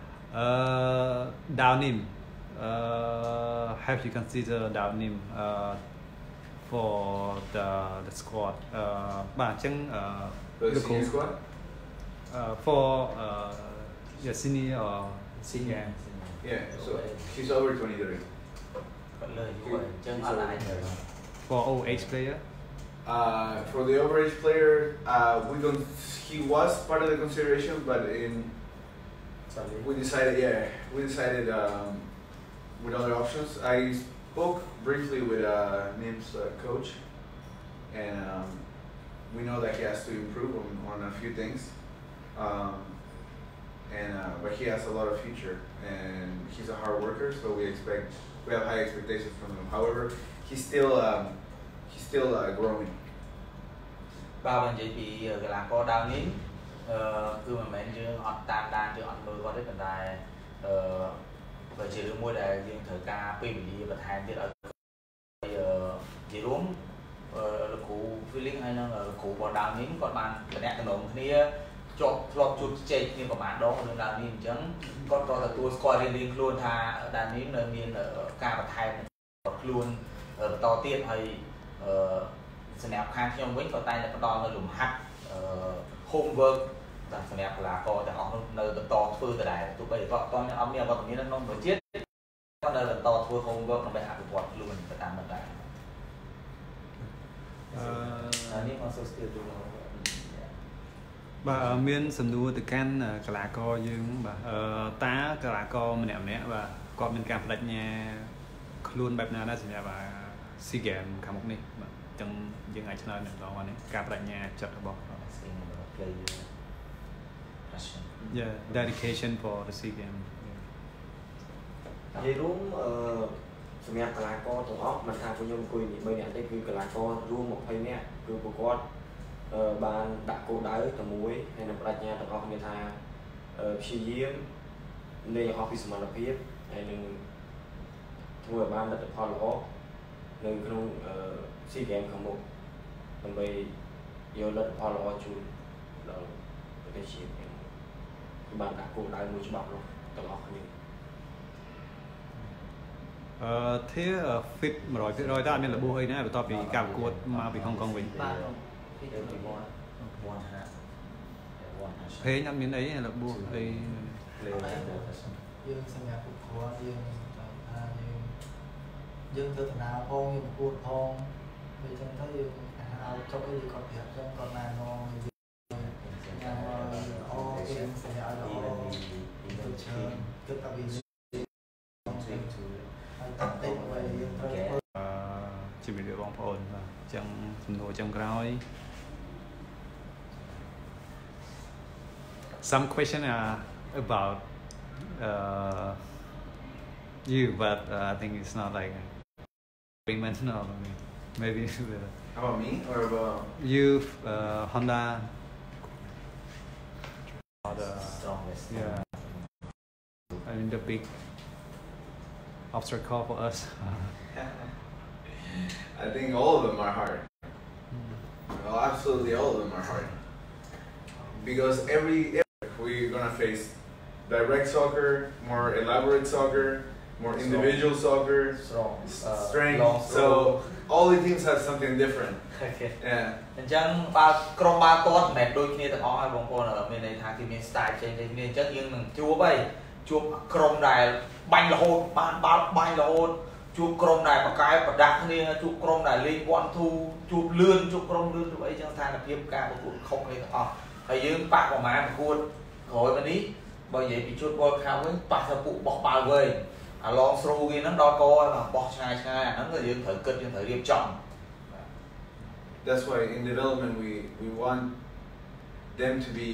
Downim have you consider Downim for the squad បាទអញ្ចឹង the senior squad for senior or senior yeah so she's over 23 for all age player for the overage player he was part of the consideration but we decided with other options. I spoke briefly with NIM's coach and we know that he has to improve on a few things but he has a lot of future and he's a hard worker so we have high expectations from him. However he's still growing. បាទនិយាយពីកីឡាករដៅនេះគឺមិនមែនយើងអត់តាមដានយើងអត់មើលគាត់ទេប៉ុន្តែបើជារឿងមួយដែលយើងត្រូវការពេលវេលាបន្ថែមទៀតឲ្យនិយាយរួមលោកគ្រូ feeling ហើយនឹងលោកគ្រូរបស់ដៅនេះគាត់បានតំណាក់តំណងគ្នាជាប់ធ្លាប់ជួបជជែកគ្នាប្រហែលដងរឿងដៅនេះអញ្ចឹងគាត់ក៏ទទួលស្គាល់រៀងៗខ្លួនថាដៅនេះនៅមានការបន្ថែមខ្លួនបន្តទៀតហើយសម្រាប់ខាងខ្ញុំវិញក៏តែងតែផ្ដល់នៅលំហាត់homework ដល់សម្រាប់កីឡាករទាំងអស់នោះនៅបន្តធ្វើដដែលទោះបីគាត់អត់មានអវត្តមានក្នុងប្រទេសគាត់នៅបន្តធ្វើ homework ដើម្បីអភិវឌ្ឍខ្លួនទៅតាមនោះដែរនេះមកសូស្ទាទូបាទមានសំណួរទៅកាន់កីឡាករយើងបាទតើកីឡាករម្នាក់បាទគាត់មានការបដិញ្ញាខ្លួនបែបណាដែរសម្រាប់SEA Games ខាងមុខនេះបាទអញ្ចឹងយើងអាចឆ្លើយនៅដល់នេះការបដិញ្ញាចិត្តរបស់ Yeah, dedication for the SEA Games. និយាយរួមសម្រាប់កីឡាករទាំងអស់មិនថាពួកខ្ញុំអង្គុយនេះ3នាក់ទេគឺកីឡាកររួម20នាក់គឺពួកគាត់បានដាក់គោលដៅតែមួយហើយនឹងបដិញ្ញាទាំងអស់គ្នាថាព្យាយាមលេងអស់ពីសមត្ថភាពហើយនឹងធ្វើឲ្យបានលទ្ធផលល្អនៅក្នុងSEA Games ខាងមុខដើម្បីយកលទ្ធផលល្អជូនដល់ប្រទេសជាតិបានដាក់គោលដៅមួយច្បាប់នោះទាំងអស់គ្នាធា fit 100% តើអត់មានរបួសអីណាបន្ទាប់ពីការប្រកួតមកពីហុងកុងវិញបាទเพลงអត់មានអីរបួសអីយើងសម្រាប់ពួកគាត់យើងធ្វើដំណើរផងយើងប្រកួតផងពេលចឹងទៅយើងឲ្យចុកអីគាត់ប្រាប់ចឹងគាត់ណែនាំយើងយ៉ាងល្អយើងសម្រាប់ឲ្យល្អគិតថាវាតាក់ទិញឲ្យយើងត្រូវធ្វើជំរាបបងប្អូនបាទអញ្ចឹងសំណួរចុងក្រោយ Some question are about you, but I think it's not like agreement. No, maybe. About me or about you? Honda. Strongest. Yeah. I mean the big obstacle for us. I think all of them are hard. Well, absolutely all of them are hard. Because we're gonna face direct soccer, more elaborate soccer, more individual soccer, strength. So all the teams have something different. Yeah. អញ្ចឹងបើក្រុមបាល់ទាត់មិនមែនដូចគ្នាទាំងអស់ហើយបងប្អូនមានន័យថាគេមាន style ផ្សេងៗគ្នាអញ្ចឹងយើងនឹងជួបក្រុមដែលបាញ់រហូតបានបាល់បាញ់រហូតជួបក្រុមដែលបកកាយប្រដាប់គ្នាជួបក្រុមដែលលេង 1-2 ជួបលឿនជួបក្រុមលឿនជួបអីចឹងស្ថានភាពការប្រកួតខុសគ្នាទាំងអស់ហើយយើងប៉ះប្រមាណប្រកួតក្រោយមកនេះបើនិយាយពីជួត World Cup វិញប៉ះទៅពួកបោះបាល់វែងអាឡងស្រូគេហ្នឹងដល់កបោះឆ្ងាយអាហ្នឹងគឺយើងត្រូវគិតយើងត្រូវរៀបចំ That's why in development we want them to be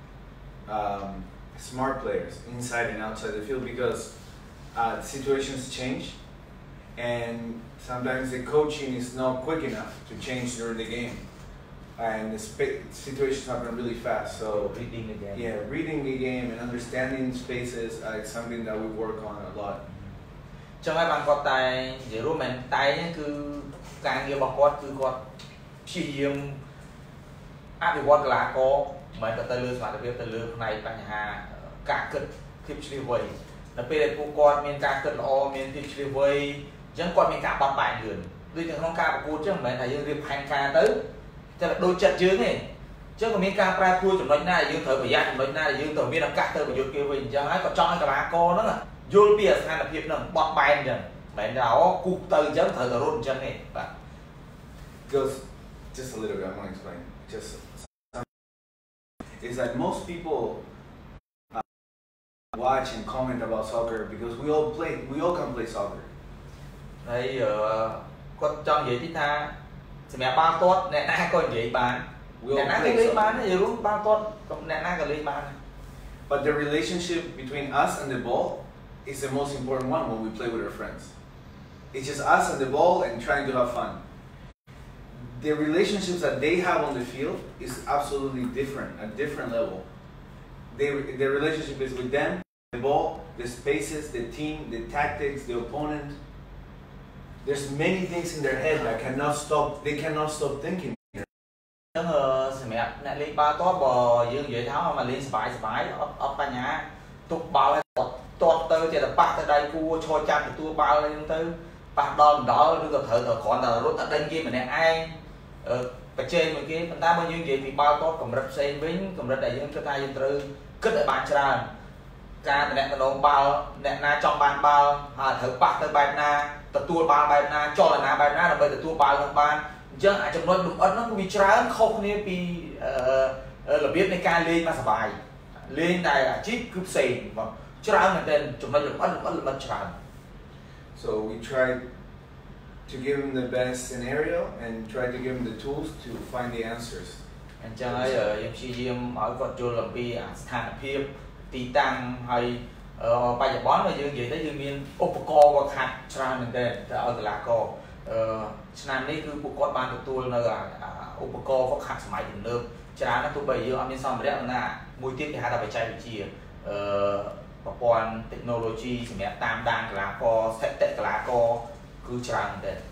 smart players inside and outside the field because situations change and sometimes the coaching is not quick enough to change during the game and the situations happen really fast. So reading the game. Yeah, reading the game and understanding spaces is something that we work on a lot. ចឹងហើយបានគាត់តែនិយាយរួមមែនតែគឺការងាររបស់គាត់គឺគាត់ព្យាយាមអភិវឌ្ឍកីឡាករមិនតែទៅលើសមត្ថភាពទៅលើផ្នែកបញ្ហាការគិតភាពឆ្លៀសវៃនៅពេលដែលពួកគាត់មានការគិតល្អមានភាពឆ្លៀសវៃអញ្ចឹងគាត់មានការបត់បែនលឿនដូចនៅក្នុងការប្រកួតអញ្ចឹងមិនមែនថាយើងរៀបផែនការទៅតែដូចចិត្តយើងទេអញ្ចឹងក៏មានការប្រែប្រួលចំណុចណាដែលយើងត្រូវប្រយ័ត្នចំណុចណាដែលយើងត្រូវមានឱកាសទៅប្រយុទ្ធគេវិញអញ្ចឹងហើយក៏ចង់ឲ្យកីឡាករហ្នឹងយល់ពីស្ថានភាពហ្នឹងបត់បែនអញ្ចឹងមិនមែនថាអូគូទៅអញ្ចឹងត្រូវតែរត់អញ្ចឹងទេបាទ Because just a little bit I want to explain just it's like most people watch and comment about soccer because we all can play soccer ហើយគាត់ចង់និយាយទីថាសម្រាប់បាល់ទាត់អ្នកណាក៏និយាយបានអ្នកណាក៏លេងបានយល់បាល់ទាត់អ្នកណាក៏លេងបាន But the relationship between us and the ball is the most important one when we play with our friends. It's just us and the ball and trying to have fun. The relationships that they have on the field is absolutely different, a different level. Their relationship is with them, the ball, the spaces, the team, the tactics, the opponent. There's many things in their head that they cannot stop thinking. ចឹងសម្រាប់អ្នកលេងបាល់ទាត់បើយើងនិយាយថាមកលេងសប្បាយអត់បញ្ហាទុកបាល់ឲ្យទាត់ទៅចេះតែប៉ះទៅដៃគូឈរចាប់ទទួលបាល់ហ្នឹងទៅប៉ះដល់ម្ដងឬក៏ត្រូវគ្រាន់តែរត់ទៅដេញគេម្នាក់ឯងប្រជែងមួយគេប៉ុន្តែបើយើងនិយាយពីបាល់ទាត់កម្រិតផ្សេងវិញកម្រិតដែលយើងគិតថាយើងត្រូវគិតឲ្យបានច្រើនការតំណែងបាល់អ្នកណាចង់បានបាល់ហើយត្រូវប៉ះទៅបែបណាទទួលបាល់បែបណាចលនាបែបណាដើម្បីទទួលបាល់នោះបានអញ្ចឹងអាចចំណុចលម្អិតហ្នឹងវាច្រើនខុសគ្នាពីរបៀបនៃការលេងមកសប្បាយលេងតែអាជីពគឺផ្សេងបងច្រើនមែនទែនចំណុចលម្អិតច្រើន So we try to give them the best scenario and try to give them the tools to find the answers អញ្ចឹងហើយយើងព្យាយាមឲ្យគាត់យល់អំពីស្ថានភាពទីតាំងហើយបច្ចុប្បន្នបើយើងនិយាយទៅយើងមានឧបករណ៍វឹកហាត់ច្រើនមែនទែនទៅឲ្យកីឡាករឆ្នាំនេះគឺពួកគាត់បានទទួលនៅឧបករណ៍វឹកហាត់សម័យទំនើបច្រើនណាស់ទោះបីយើងអត់មានសម្ភារៈណាមួយទៀតគេហៅថាបច្ចេកវិទ្យាប្រព័ន្ធ technology សម្រាប់តាមដានកីឡាករស្ថិតិកីឡាករគឺច្រើនមែនទែន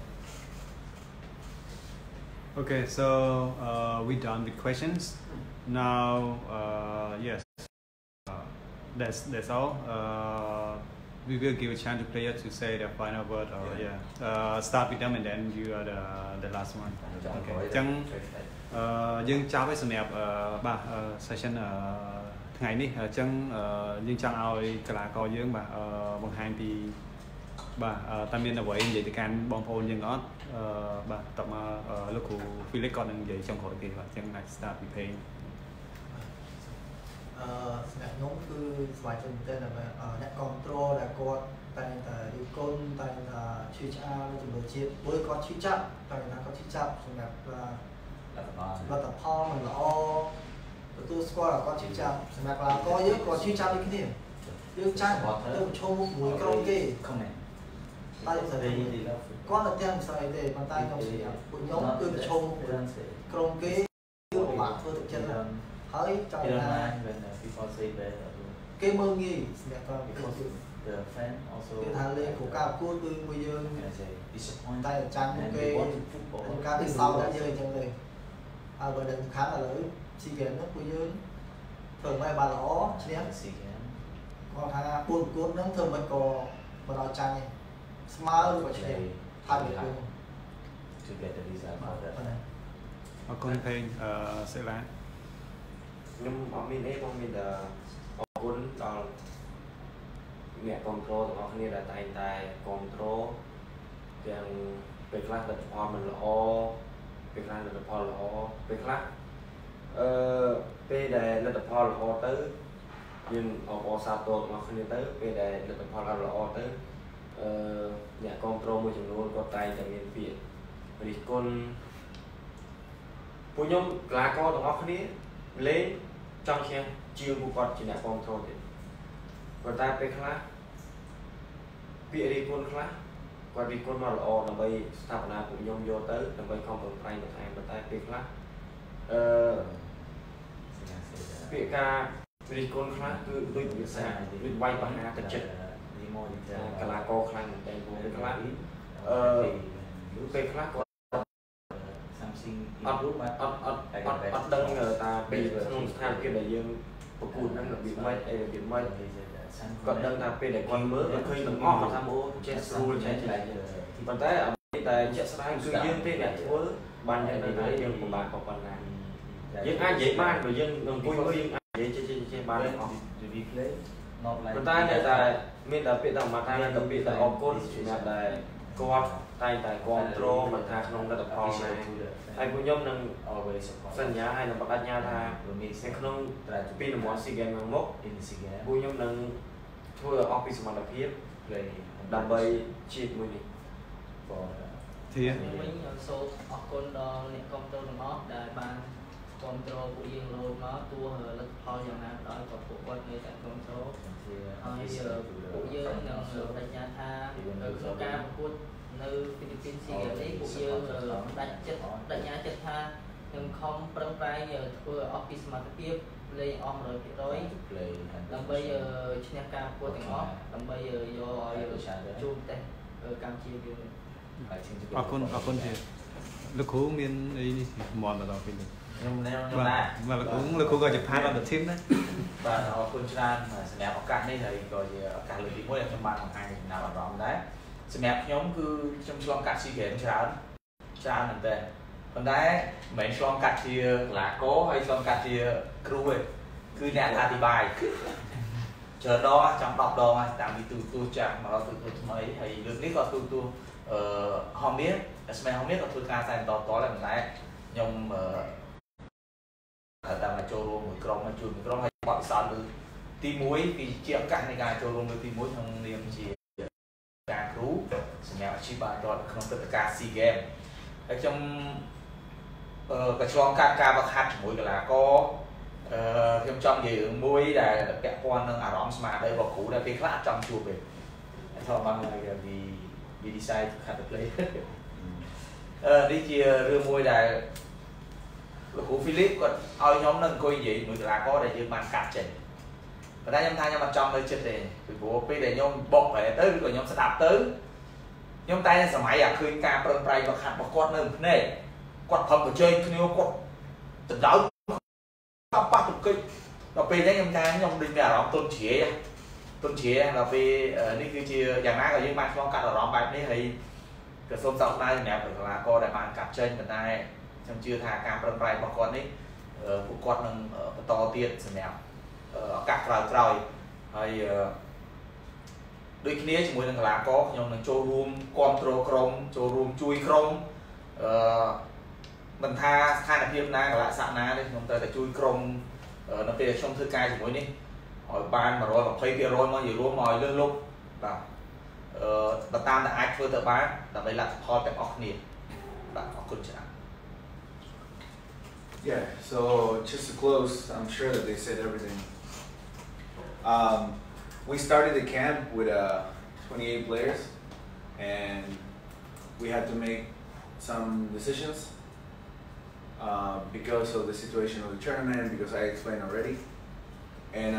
Okay, so we done with questions. Now, yes, that's all. We will give a chance to player to say the final word or start with them and then you are the last one. Okay. អញ្ចឹងយើងចាប់ឲ្យសម្រាប់session ថ្ងៃនេះអញ្ចឹងយើងចង់ឲ្យកីឡាករយើងបង្ហាញពីតើមានអ្វីនិយាយទៅកាន់បងប្អូនយើងអត់តមកលោកគ្រូ Felix គាត់នឹងនិយាយចុងក្រោយគេបាទអញ្ចឹងអាច start ពី page សម្រាប់ខ្ញុំគឺស្វាយចិត្តមែនទែនដើម្បីអ្នកគ្រប់គ្រងដែលគាត់តែរីកគុណតែឈឺឆ្អាលជំនួសជាតិមួយគាត់ឈឺចាប់តែគាត់ឈឺចាប់សម្រាប់លទ្ធផលមិនល្អទទួលស្គាល់គាត់ឈឺចាប់សម្រាប់កីឡាករយើងគាត់ឈឺចាប់ដូចគ្នាយើងចាំទៅប្រឈមមួយក្រុមគេតែស្រីគាត់នៅទាំងស្រីទេប៉ុន្តែខ្ញុំស្រាប់ពួកខ្ញុំគឺប្រឈមក្រុមគេគឺពិបាកធ្វើទឹកចិត្តហើយចង់ថាគេមើលងាយសម្រាប់គាត់គឺថាលេងគូការប្រកួតគឺមួយយើងតែចាញ់គេការពិសោធន៍យើងអញ្ចឹងទេហើយបើដល់ខាងឥឡូវស៊ីហ្គេមនោះពួកយើងធ្វើមិនបានល្អឈ្នះគាត់ថា4ប្រកួតហ្នឹងធ្វើមិនក៏មិនដល់ចាញ់ទេស្មើឬក៏ឈ្នះហើយវាគឺអរគុណពេងសេឡាខ្ញុំអត់មានអីបងមានតែអរគុណដល់អ្នកគ្រប់គ្រងទាំងអស់គ្នាដែលតែងតែគ្រប់គ្រងទាំងពេលខ្លះលទ្ធផលមិនល្អពេលខ្លះលទ្ធផលល្អពេលខ្លះពេលដែលលទ្ធផលល្អទៅយើងអបអរសាទរទាំងអស់គ្នាទៅពេលដែលលទ្ធផលល្អទៅអ្នកគ្រប់គ្រងមួយចំនួនគាត់តែងតែមានពាក្យរិះគន់ពួកខ្ញុំកីឡាករទាំងអស់គ្នាលេងចង់ឈ្នះជាងពួកគាត់ជាអ្នកគ្រប់គ្រងទៀតប៉ុន្តែពេលខ្លះពាក្យរិះគន់ខ្លះគាត់រិះគន់មកល្អដើម្បីស្ថាបនាពួកខ្ញុំយកទៅដើម្បីខំប្រឹងប្រែងបន្ថែមប៉ុន្តែពេលខ្លះពាក្យការរិះគន់ខ្លះគឺដូចវាសាដូចវាយបហាទឹកចិត្តកីឡាករខ្លាំងមែនទែនពួកខ្លះពេលខ្លះគាត់អត់ដឹងតាពីក្នុងស្ថានភាពដែលយើងប្រកួតហ្នឹងរបៀបម៉េចអីរបៀបម៉េចគាត់ដឹងថាពេលដែលគាត់មើលគាត់ឃើញទាំងអស់គាត់ថាអូចេះស្រួលចេះឆ្លៃប៉ុន្តែអ្វីតែជាក់ស្ដែងគឺយើងទេអ្នកធ្វើបានយ៉ាងណាយើងពិបាកប៉ុណ្ណាយើងអាចនិយាយបានព្រោះយើងអង្គុយមើលយើងអាចនិយាយចេះបានអស់ប៉ុន្តែតែមានតែពាក្យធម្មតានិងពាក្យតែអរគុណសម្រាប់តែគាត់តែងតែគ្រប់គ្រងមិនថាក្នុងលទ្ធផលណាហើយពួកខ្ញុំនឹងសន្យាហើយនឹងបដិញ្ញាថានៅក្នុងពីរង្វាន់ SEA Games មុខពួកខ្ញុំនឹងធ្វើអស់ពីសមត្ថភាពដើម្បីជាតិមួយនេះខ្ញុំវិញសូមអរគុណដល់អ្នកគ្រប់គ្រងទាំងអស់ដែលបានគ្រប់គ្រងពួកយើងរហូតមកទោះលទ្ធផលយ៉ាងណាក៏ដោយក៏ពួកគាត់នៅតែគ្រប់គ្រងហើយពួកយើងនឹងបដិញ្ញាថាក្នុងការប្រកួតនៅហ្វីលីពីនSEA Gamesនេះពួកយើងបដិញ្ញាចិត្តថានឹងខំប្រឹងប្រែងធ្វើអស់ពីសមត្ថភាពលេងអស់ 100% ដើម្បីឈ្នះការប្រកួតទាំងអស់ដើម្បីយកជួបតែកម្ពុជាយើងអរគុណទៀតលោកគ្រូមានអីនេះមន់ដល់ពេលនេះខ្ញុំដែរលោកគ្រូក៏ជា part of the team ដែរបាទអរគុណច្រើនសម្រាប់ឱកាសនេះហើយក៏ជាឱកាសលើកទី1ដែលខ្ញុំបានបង្ហាញចំណាប់អារម្មណ៍ដែរសម្រាប់ខ្ញុំគឺខ្ញុំឆ្លងកាត់ SEA Games ច្រើនមែនតើប៉ុន្តែមិនមែនឆ្លងកាត់ជាកីឡាករហើយឆ្លងកាត់ជាគ្រូទេគឺអ្នកអធិប្បាយច្រើនដងចង់10ដងហើយតាមពីទូចាស់មកដល់ទូថ្មីហើយលើកនេះក៏ទូហមនេះស្មែហមនេះក៏ធ្វើការតែបន្តតដែរប៉ុន្តែខ្ញុំតាមមកចូលរួមមួយក្រុមមកជួយមួយក្រុមហើយបទពិសោធន៍លើទី1គឺជាឱកាសនៃការចូលរួមលើទី1ក្នុងនាមជាការគ្រូសម្រាប់អាជីពបានដល់ក្នុងព្រឹត្តិការណ៍ SEA Games ហើយខ្ញុំក៏ឆ្លងកាត់ការវឹកហាត់ជាមួយកីឡាករខ្ញុំចង់និយាយរឿងមួយដែលពាក់ព័ន្ធនឹងអារម្មណ៍ស្មារតីរបស់គ្រូដែលពេលខ្លះអត់ចង់ជួបទេថាបានwe decide to cut the play នេះជារឿងមួយដែលលោកគ្រូ Philip គាត់ឲ្យខ្ញុំនឹងអង្គុយនិយាយមួយកីឡាករដែលយើងបានកាត់ចេញប៉ុន្តែខ្ញុំថាខ្ញុំអត់ចង់នៅចិត្តទេពីព្រោះពេលដែលខ្ញុំបុកប្រែទៅឬក៏ខ្ញុំស្ដាប់ទៅខ្ញុំតែសម័យអាឃើញការប្រឹងប្រែងវឹកហាត់របស់គាត់នៅភ្នែកគាត់ប្រឹងប្រជែងគ្នាគាត់ដណ្ដើមប៉ះទង្គិចដល់ពេលហ្នឹងខ្ញុំថាខ្ញុំដូចមានអារម្មណ៍ទុនជ្រាយដល់ពេលនេះគឺជាយ៉ាងណាក៏យើងបានឆ្លងកាត់អារម្មណ៍បែបនេះហើយក៏សូមសោកស្ដាយសម្រាប់កីឡាករដែលបានកាត់ចេញប៉ុន្តែខ្ញុំជឿថាការប្រឹងប្រែងរបស់គាត់នេះពួកគាត់នឹងបន្តទៀតសម្រាប់ឱកាសក្រោយហើយដូចគ្នាជាមួយនឹងកីឡាករខ្ញុំនឹងចូលរួមគ្រប់គ្រងក្រុមចូលរួមជួយក្រុមមិនថាស្ថានភាពណាកលៈសៈណាទេខ្ញុំត្រូវតែជួយក្រុម nó bây giờ trong thư ca chỉ mới đi hỏi ban mà rồi mà phê bia rồi mà nhiều luôn mọi lương lúc và tam là ai phơi tờ bán là đây là kho tại óc nè bạn có con chả. Yeah, so just to close, I'm sure that they said everything. We started the camp with 28 players, and we had to make some decisions because of the situation of the tournament, because I explained already. And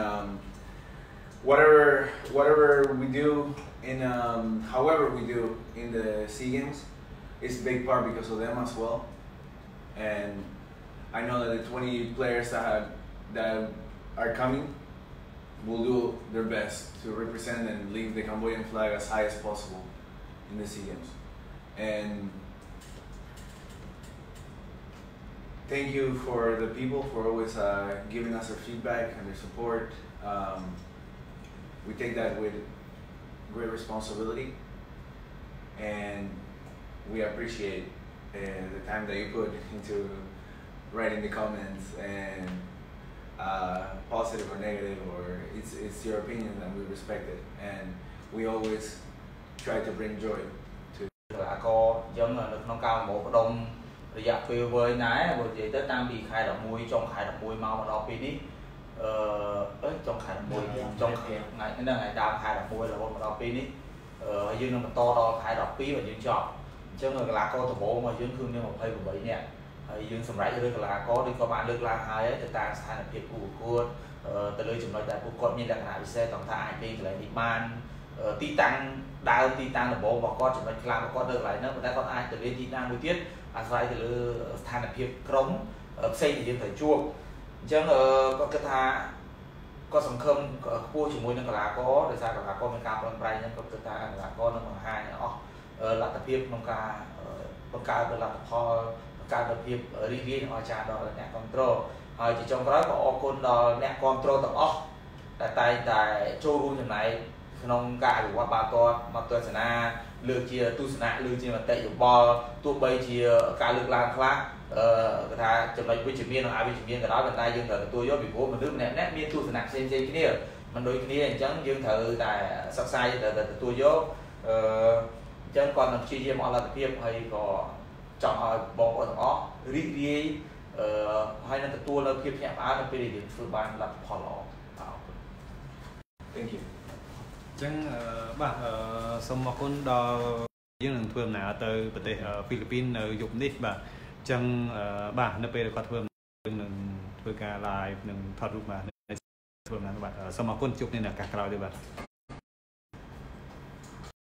whatever we do in however we do in the SEA Games, it's a big part because of them as well. And I know that the 20 players that are coming will do their best to represent and leave the Cambodian flag as high as possible in the SEA Games. And thank you for the people for always giving us their feedback and their support. We take that with great responsibility, and we appreciate the time that you put into writing the comments, and positive or negative, or it's your opinion, and we respect it, and we always try to bring joy to. Có giống là được nâng cao một cái đông dạ phiêu với nái bởi vì tới đang bị khai đọc mùi trong khai đọc mùi mau mà đọc pin đi trong khai đọc mùi trong ngày đào khai đọc mùi là một đọc pin đi dương nó to đo khai đọc phí và dương chọn chứ người là có tổ bộ mà dương thương nhưng mà phê của bảy nè dương sầm rải được là có đi có bạn được là hai ấy từ ta sai là việc của từ lời chúng nói tại của con như là lại xe tổng thải đi lại đi ban tí tăng đa tí tăng là bộ mà có chúng nói làm mà có được lại nữa người ta có ai từ lên tí tăng mới tiết phải từ than là việc cống xây thì phải chua chứ có cái tha có sòng khâm cua chỉ môi nên là có để ra là có mấy cặp lần bay nhưng có cái ta là có number 2 là tập hiệp nông ca là tập ho ca tập hiệp ở đi họ trả đó là nẹt control rồi chỉ trong đó có con đó nẹt control tập off tại showroom như này nông ca của bà to mà tôi sẽ na lừa chia tu sna lừa chia mà tệ dụng bò tu bay chia ca lừa làm khác cái thà chụp lại với chụp miên ai với chụp miên cái đó người ta dương thử tôi với bị bố mà nước nẹt nét miên tu sna xem cái này mình đôi cái này chẳng dương thử tại sắp sai từ tôi vô chẳng còn làm chi mà là tập hiệp hay có chọn bò ở đó ri hay là tôi là hiệp nhẹ á là bây giờ phương ban là phò lò. Thank you. Chẳng bạn xong một con đò những lần thường nào từ bờ tây Philippines dùng đi bà chẳng bạn nó về có thường lần vừa cả lại lần thoát rút mà thường nào bạn xong một con chụp nên là cả cào đi bạn.